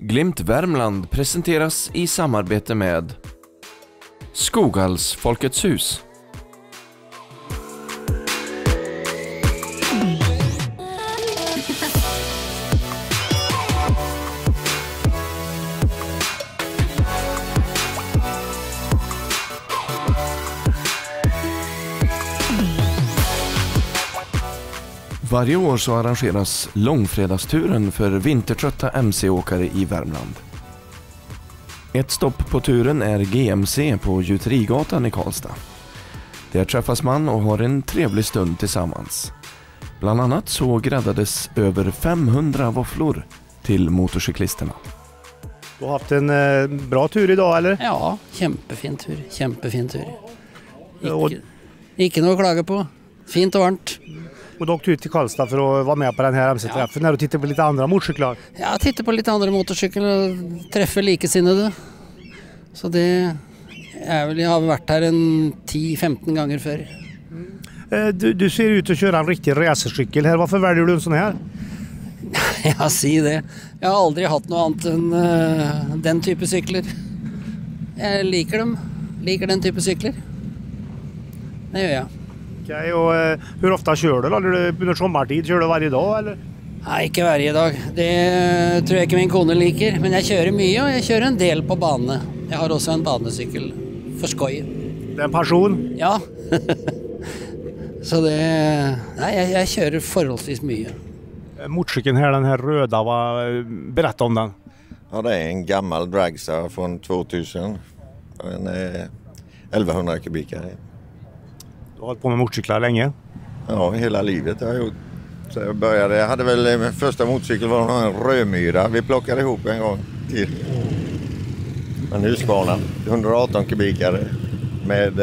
Glimt Värmland presenteras i samarbete med Skoghals Folkets hus. Varje år så arrangeras långfredagsturen för vintertrötta MC-åkare i Värmland. Ett stopp på turen är GMC på Gjuterigatan i Karlstad. Där träffas man och har en trevlig stund tillsammans. Bland annat så gräddades över 500 våfflor till motorcyklisterna. Du har haft en bra tur idag, eller? Ja, kämpefin tur. Ikke noe å klage på. Fint och varmt. Och du åkte ut till Karlstad för att vara med på den här MC-träffen när du tittar på lite andra motorcyklar. Ja, tittar på lite andra motorcyklar och träffar likasinnade. Så det är väl, jag har varit här en 10-15 gånger förr. Du ser ut att köra en riktig racercykel här. Varför väljer du en sån här? Ja, säg det. Jag har aldrig haft något annat än den typen cyklar. Jag liker dem. Liker den typen cyklar. Det gör jag. Okej, och hur ofta kör du då? Under sommartid kör du varje dag eller? Nej, inte varje dag. Det tror jag inte min kone liker. Men jag kör mycket och jag kör en del på bane. Jag har också en banecykel för skoj. Det är en passion? Ja. Så det... Nej, jag kör förhållsvis mycket. Motorcykeln här, den här röda, berätta om den. Ja, det är en gammal Dragster från 2000. Den är 1100 kubikare. Du har hållit på med motorcyklar länge? Ja, hela livet har jag gjort. Så jag hade väl min första motorcykel var en Rödmyra. Vi plockade ihop en gång till. En Husqvarna, 118 kubikare med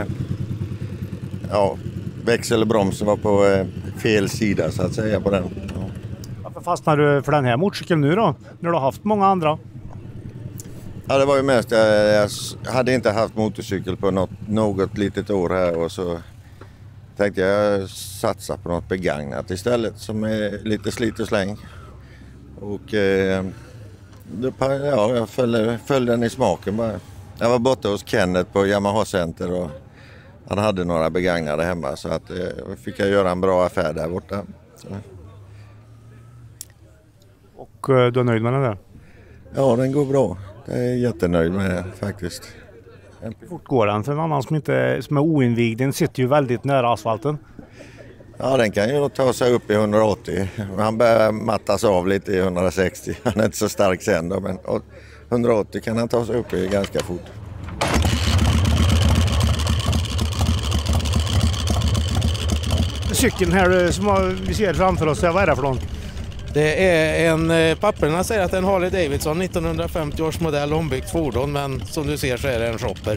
växel och bromsen var på fel sida så att säga på den. Ja. Varför fastnade du för den här motorcykeln nu då? När du har haft många andra? Ja, det var ju mest jag hade inte haft motorcykel på något litet år här och så tänkte jag satsa på något begagnat istället som är lite slit och släng. Och jag följde den i smaken bara. Jag var borta hos Kenneth på Yamaha Center och han hade några begagnade hemma så att fick jag göra en bra affär där borta. Så. Och du är nöjd med den där? Ja, den går bra. Jag är jättenöjd med det faktiskt. Hur fort går den? För en annan som är oinvigd, den sitter ju väldigt nära asfalten. Ja, den kan ju ta sig upp i 180. Han börjar mattas av lite i 160. Han är inte så stark sen då, men 180 kan han ta sig upp i ganska fort. Cykeln här som vi ser framför oss, vad är det för någon? Det är papperna säger att det är en Harley Davidson 1950 års modell ombyggt fordon, men som du ser så är det en shopper.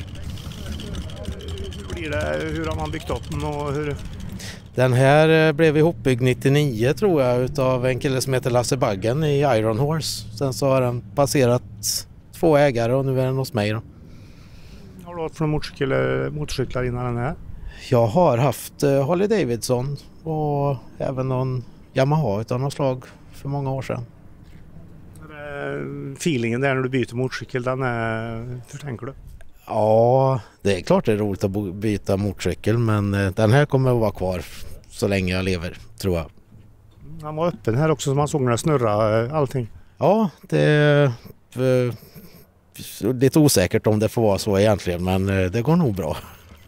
Hur har man byggt upp den och hur? Den här blev ihopbyggd 99 tror jag utav en kille som heter Lasse Baggen i Iron Horse. Sen så har den passerat 2 ägare och nu är den hos mig då. Har du haft från motorcyklar innan den här? Jag har haft Harley Davidson och även någon Yamaha utan något slag för många år sedan. Feelingen där när du byter motorcykel, hur tänker du? Ja, det är klart det är roligt att byta motorcykel, men den här kommer att vara kvar så länge jag lever, tror jag. Han var öppen här också så man såg när det snurra allting. Ja, det är lite osäkert om det får vara så egentligen, men det går nog bra.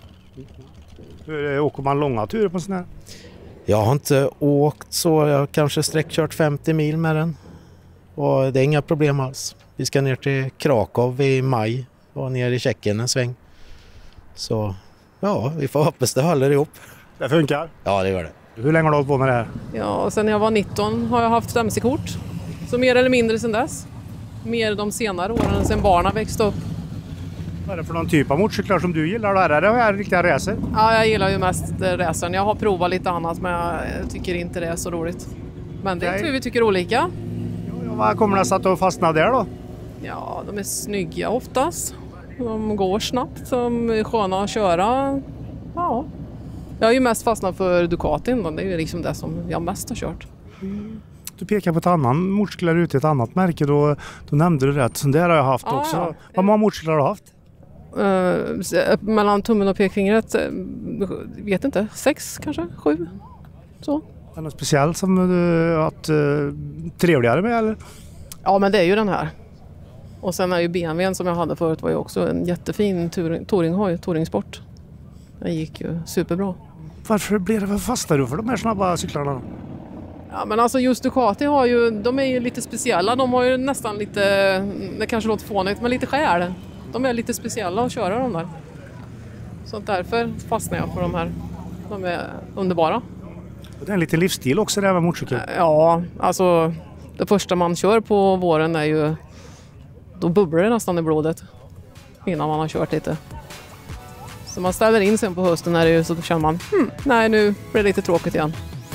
Åker man långa turer på sån här? Jag har inte åkt så, jag har kanske sträckkört 50 mil med den. Och det är inga problem alls. Vi ska ner till Krakow i maj och ner i Tjeckien en sväng. Så ja, vi får hoppas det håller ihop. Det funkar? Ja, det gör det. Hur länge har du hållit på med det här? Ja, sen jag var 19 har jag haft MC-kort. Så mer eller mindre sedan dess. Mer de senare åren sen barnen växte upp. Vad är det för någon typ av motorcyklar som du gillar? Är det riktiga racer? Ja, jag gillar ju mest racern. Jag har provat lite annat men jag tycker inte det är så roligt. Men det tror vi tycker olika. Ja, vad kommer det sig att du fastnar där då? Ja, de är snygga oftast. De går snabbt, de är sköna att köra. Ja. Jag har ju mest fastnat för Ducatin då. Det är ju liksom det som jag mest har kört. Du pekar på ett annan motorcykel ute, ett annat märke. Då nämnde du rätt. Så där har jag haft också. Ja. Vad många motorcyklar har du haft? Mellan tummen och pekfingret, vet inte, 6 kanske, 7. Så. Är det något speciellt som du har haft trevligare med eller? Ja, men det är ju den här. Och sen är ju BMWn som jag hade förut var ju också en jättefin touringhoj, touringsport. Den gick ju superbra. Varför fastnar du för de här snabba cyklarna? Ja, men alltså just Ducati de är ju lite speciella. De har ju nästan lite, det kanske låter fånigt, men lite själ. De är lite speciella att köra de där. Så därför fastnar jag för de här. De är underbara. Det är en liten livsstil också det här med motorcykel. Ja, alltså det första man kör på våren är ju, då bubblar det nästan i blodet innan man har kört lite. Så man ställer in sen på hösten när det är så då känner man, nej nu blir det lite tråkigt igen.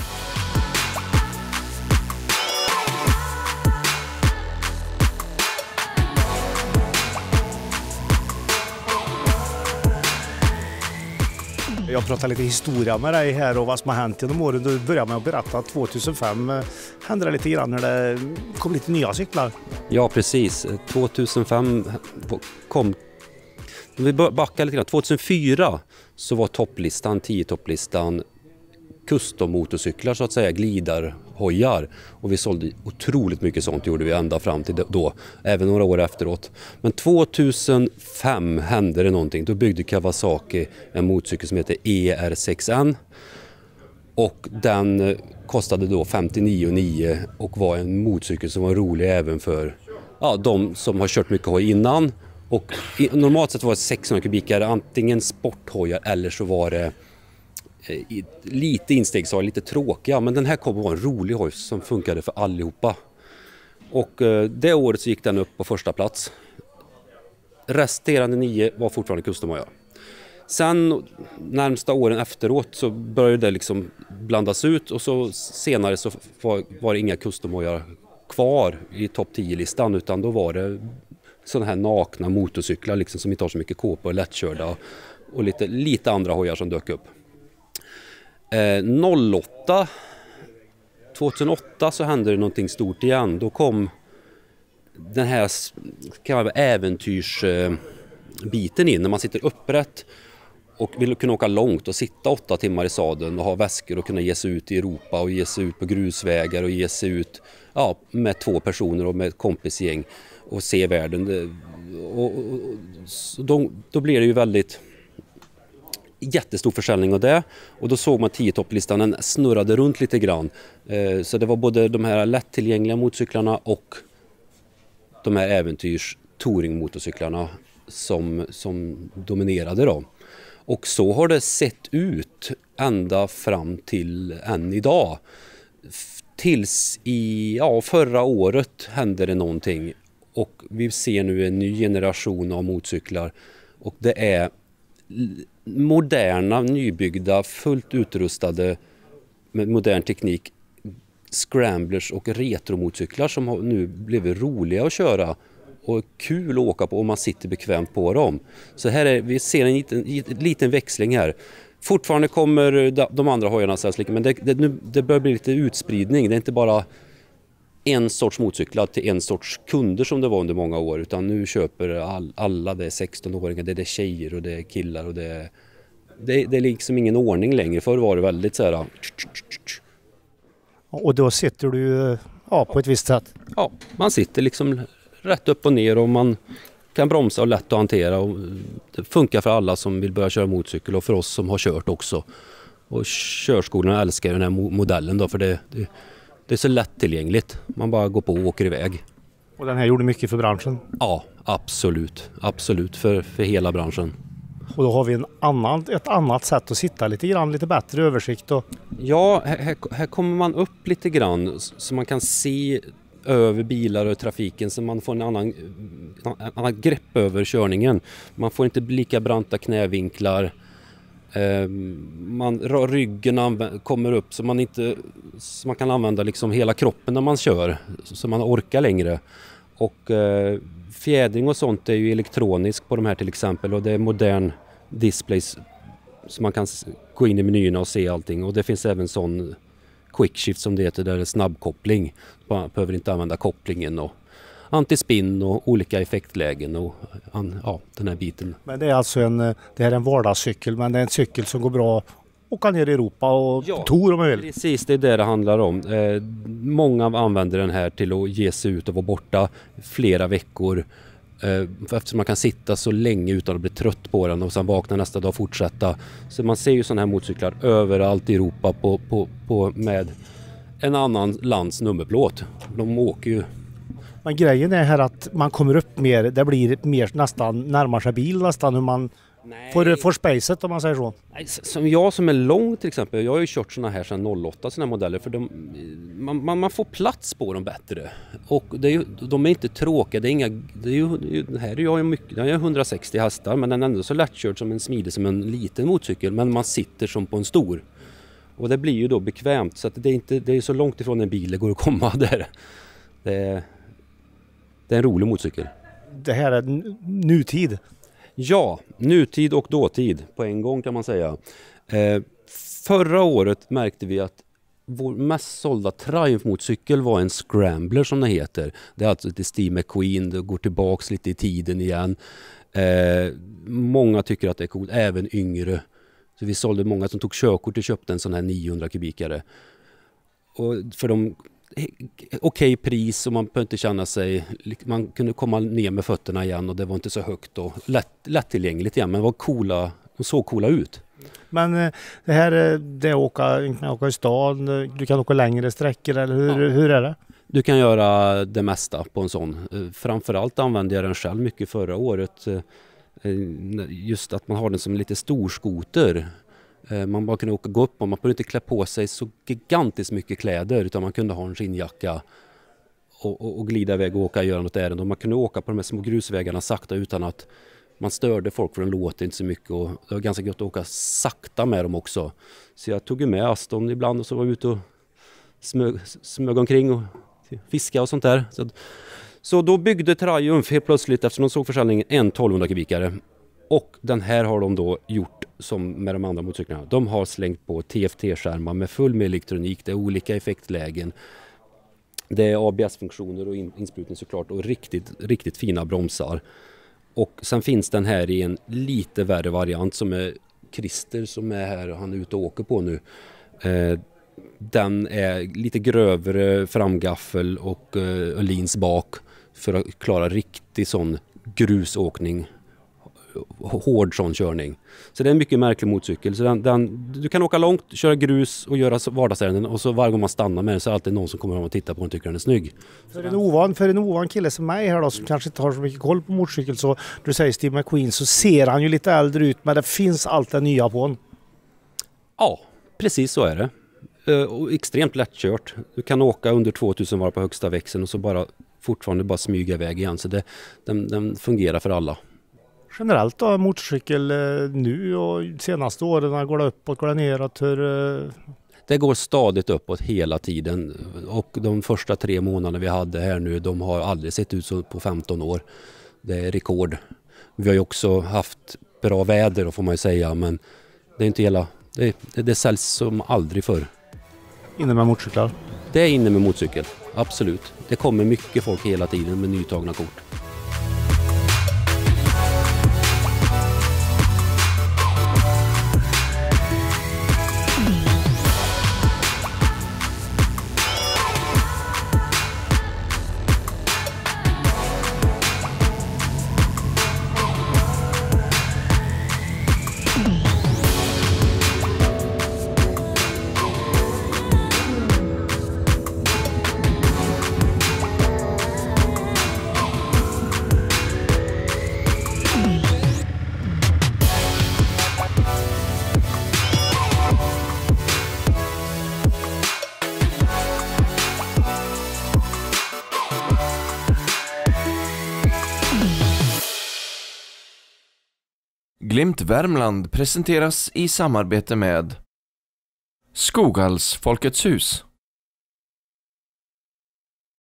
Jag pratar lite historia med dig här och vad som har hänt genom åren. Du började med att berätta att 2005 hände det lite grann när det kom lite nya cyklar. Ja, precis. 2005 kom... Vi backar lite grann. 2004 så var topplistan, 10-topplistan custom-motorcyklar så att säga, glidarhojar. Och vi sålde otroligt mycket sånt, gjorde vi ända fram till då, även några år efteråt. Men 2005 hände det någonting. Då byggde Kawasaki en motorcykel som heter ER6N. Och den kostade då 59,9 och var en motorcykel som var rolig även för de som har kört mycket hoj innan. Och normalt sett var det 600 kubikare, antingen sporthojar eller så var det lite instegshoj, lite tråkiga. Men den här kom att vara en rolig hoj som funkade för allihopa. Och det året så gick den upp på första plats. Resterande 9 var fortfarande customhojar. Sen närmsta åren efteråt så började det liksom blandas ut och så senare så var det inga customhojar kvar i topp 10-listan utan då var det sådana här nakna motorcyklar liksom, som inte har så mycket kåpor och lättkörda och lite andra hojar som dök upp. 2008 så hände det någonting stort igen. Då kom den här äventyrsbiten in när man sitter upprätt och vill kunna åka långt och sitta 8 timmar i sadeln och ha väskor och kunna ge sig ut i Europa och ge sig ut på grusvägar och ge sig ut med 2 personer och med ett kompisgäng och se världen. Då blir det ju väldigt jättestor försäljning av det och då såg man 10-topplistan, den snurrade runt lite grann. Så det var både de här lättillgängliga motorcyklarna och de här äventyrs touringmotorcyklarna som dominerade då. Och så har det sett ut ända fram till än idag. Tills förra året hände det någonting och vi ser nu en ny generation av motorcyklar och det är moderna, nybyggda, fullt utrustade med modern teknik scramblers och retromotorcyklar som har nu blivit roliga att köra och kul att åka på om man sitter bekvämt på dem. Så här vi ser en liten växling här. Fortfarande kommer de andra hojarna sägas lika, men det börjar bli lite utspridning. Det är inte bara en sorts motorcyklar till en sorts kunder som det var under många år, utan nu köper alla, det är 16-åringar, det är tjejer och det är killar och det är liksom ingen ordning längre. Förr var det väldigt så här. Och då sitter du på ett visst sätt? Ja, man sitter liksom rätt upp och ner och man kan bromsa och lätt att hantera. Och det funkar för alla som vill börja köra motorcykel och för oss som har kört också. Och körskolorna älskar den här modellen då, för det är så lättillgängligt. Man bara går på och åker iväg. Och den här gjorde mycket för branschen? Ja, absolut. Absolut för hela branschen. Och då har vi ett annat sätt att sitta lite grann, lite bättre översikt. Ja, här kommer man upp lite grann så man kan se över bilar och trafiken så man får en annan grepp över körningen. Man får inte lika branta knävinklar. Ryggen kommer upp så man kan använda liksom hela kroppen när man kör så man orkar längre. Och fjädring och sånt är ju elektroniskt på de här till exempel och det är modern displays så man kan gå in i menyerna och se allting och det finns även sån quickshift som det heter, där det är snabbkoppling. Man behöver inte använda kopplingen och antispinn och olika effektlägen och den här biten. Men det är alltså det här är en vardagscykel, men det är en cykel som går bra att åka ner i Europa och tour om man vill. Precis, det är det handlar om. Många använder den här till att ge sig ut och vara borta flera veckor. Eftersom man kan sitta så länge utan att bli trött på den och sen vakna nästa dag och fortsätta. Så man ser ju sådana här motorcyklar överallt i Europa med en annan lands nummerplåt. De åker ju. Men grejen är här att man kommer upp mer, det blir mer nästan närmar sig bil nästan hur man får spacet om man säger så. Nej, som jag som är lång till exempel, jag har ju kört såna här sedan 08 såna här modeller för man får plats på dem bättre. Och de är inte tråkiga, det här är jag mycket, jag är 160 hästar men den är ändå så lättkörd som en smidig som en liten motorcykel, men man sitter som på en stor. Och det blir ju då bekvämt så att det är så långt ifrån en bil det går att komma där. Det är en rolig motorcykel. Det här är nutid. Ja, nutid och dåtid på en gång kan man säga. Förra året märkte vi att vår mest sålda Triumph-motorcykel var en Scrambler som det heter. Det är alltså till Steve McQueen, det går tillbaks lite i tiden igen. Många tycker att det är coolt, även yngre. Så vi sålde många som tog körkort och köpte en sån här 900 kubikare. Och för de okej pris och man behöver inte känna sig, man kunde komma ner med fötterna igen och det var inte så högt och lättillgängligt igen, men de såg coola ut. Men det här det är åka i stan, du kan åka längre sträckor eller hur är det? Du kan göra det mesta på en sån. Framförallt använde jag den själv mycket förra året. Just att man har den som lite stor skoter. Man bara kunde gå upp och man behövde inte klä på sig så gigantiskt mycket kläder utan man kunde ha en skinnjacka och glida iväg och åka och göra något ärende. Och man kunde åka på de här små grusvägarna sakta utan att man störde folk för de låter inte så mycket och det var ganska gott att åka sakta med dem också. Så jag tog med Aston ibland och så var jag ute och smög omkring och fiska och sånt där. Så då byggde Triumph helt plötsligt eftersom de såg försäljningen en 1200 kubikare. Och den här har de då gjort som med de andra motorcyklarna. De har slängt på TFT-skärmar med full med elektronik. Det är olika effektlägen. Det är ABS-funktioner och insprutning såklart och riktigt fina bromsar. Och sen finns den här i en lite värre variant som är Christer som är här och han är ute och åker på nu. Den är lite grövre framgaffel och Öhlins bak för att klara riktig sån grusåkning. Hård sån körning. Så det är en mycket märklig motorcykel. Så du kan åka långt, köra grus och göra vardagsärenden och så varje gång man stannar med den så är det alltid någon som kommer och tittar på den och tycker den är snygg. För en ovan kille som mig här då, som kanske inte har så mycket koll på motorcykel, så du säger Steve McQueen, så ser han ju lite äldre ut men det finns allt det nya på honom. Ja, precis så är det. Och extremt lättkört. Du kan åka under 2000 var på högsta växeln och så fortfarande bara smyga iväg igen. Så den fungerar för alla. Generellt då, motorcykel nu och senaste åren, går det uppåt, går det neråt? Det går stadigt uppåt hela tiden och de första 3 månaderna vi hade här nu, de har aldrig sett ut så på 15 år. Det är rekord. Vi har ju också haft bra väder får man ju säga, men det är inte det säljs som aldrig förr. Inne med motorcyklar? Det är inne med motorcykel, absolut. Det kommer mycket folk hela tiden med nytagna kort. Glimt Värmland presenteras i samarbete med Skoghals Folkets hus.